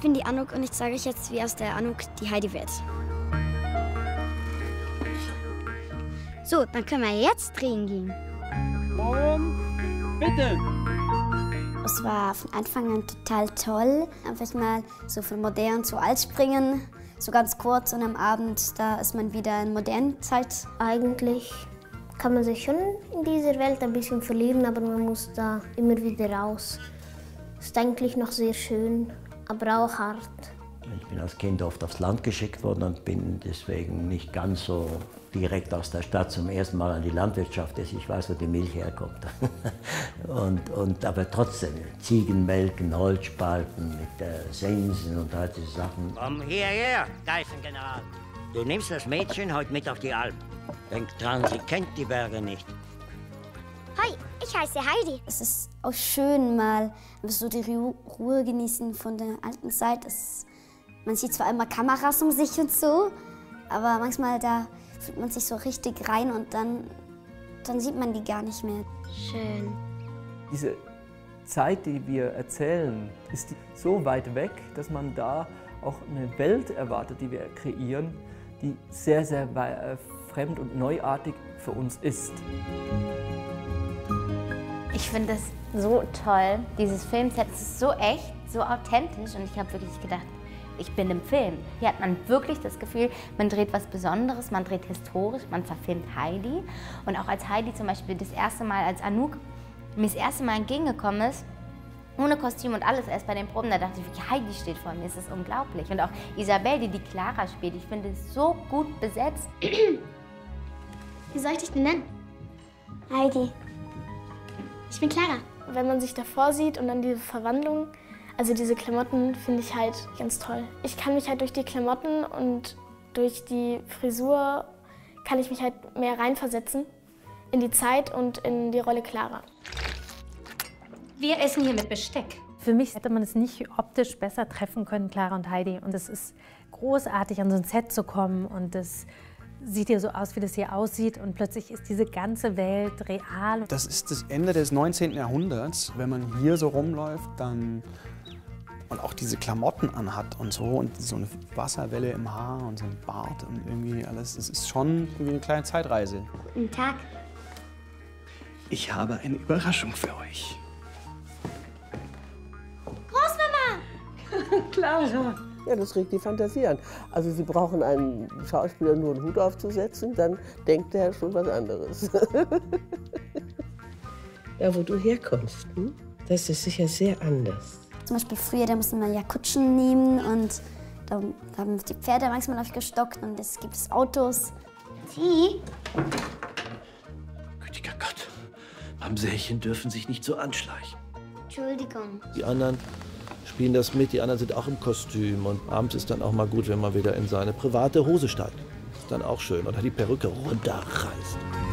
bin die Anouk und ich zeige euch jetzt, wie aus der Anouk die Heidi wird. So, dann können wir jetzt drehen gehen. Und bitte! Es war von Anfang an total toll. Einfach mal so von modern zu alt springen, so ganz kurz und am Abend, da ist man wieder in modernen Zeit. Eigentlich kann man sich schon in dieser Welt ein bisschen verlieren, aber man muss da immer wieder raus. Ist eigentlich noch sehr schön, aber auch hart. Ich bin als Kind oft aufs Land geschickt worden und bin deswegen nicht ganz so direkt aus der Stadt zum ersten Mal an die Landwirtschaft. Ich weiß, wo die Milch herkommt. Aber trotzdem, Ziegen melken, Holz spalten mit Sensen und all diese Sachen. Komm hierher, Geißengeneral. Du nimmst das Mädchen heute mit auf die Alm. Denk dran, sie kennt die Berge nicht. Hi, ich heiße Heidi. Es ist auch schön, mal so die Ruhe genießen von der alten Zeit. Man sieht zwar immer Kameras um sich und so, aber manchmal da fühlt man sich so richtig rein und dann sieht man die gar nicht mehr. Schön. Diese Zeit, die wir erzählen, ist so weit weg, dass man da auch eine Welt erwartet, die wir kreieren, die sehr, sehr fremd und neuartig für uns ist. Ich finde das so toll, dieses Filmset. Es ist so echt, so authentisch und ich habe wirklich gedacht, ich bin im Film. Hier hat man wirklich das Gefühl, man dreht was Besonderes, man dreht historisch, man verfilmt Heidi. Und auch als Heidi zum Beispiel das erste Mal, als Anouk mir das erste Mal entgegengekommen ist, ohne Kostüm und alles erst bei den Proben, da dachte ich wirklich, Heidi steht vor mir, es ist unglaublich. Und auch Isabelle, die Clara spielt, ich finde es so gut besetzt. Wie soll ich dich denn nennen? Heidi. Ich bin Clara. Wenn man sich davor sieht und dann diese Verwandlung, also diese Klamotten finde ich halt ganz toll. Ich kann mich halt durch die Klamotten und durch die Frisur kann ich mich halt mehr reinversetzen in die Zeit und in die Rolle Clara. Wir essen hier mit Besteck. Für mich hätte man es nicht optisch besser treffen können, Clara und Heidi. Und es ist großartig, an so ein Set zu kommen und das sieht ja so aus, wie das hier aussieht und plötzlich ist diese ganze Welt real. Das ist das Ende des 19. Jahrhunderts. Wenn man hier so rumläuft, dann und auch diese Klamotten anhat und so eine Wasserwelle im Haar und so ein Bart und irgendwie alles. Es ist schon wie eine kleine Zeitreise. Guten Tag. Ich habe eine Überraschung für euch. Großmama! Clara! Ja, das regt die Fantasie an. Also Sie brauchen einen Schauspieler nur einen Hut aufzusetzen, dann denkt er schon was anderes. Ja, wo du herkommst, das ist sicher sehr anders. Zum Beispiel früher, da mussten wir ja Kutschen nehmen und da haben die Pferde manchmal aufgestockt und jetzt gibt es Autos. Sie? Gütiger Gott, Mamsellchen dürfen sich nicht so anschleichen. Entschuldigung. Die anderen spielen das mit, die anderen sind auch im Kostüm und abends ist dann auch mal gut, wenn man wieder in seine private Hose steigt. Ist dann auch schön oder die Perücke runterreißt.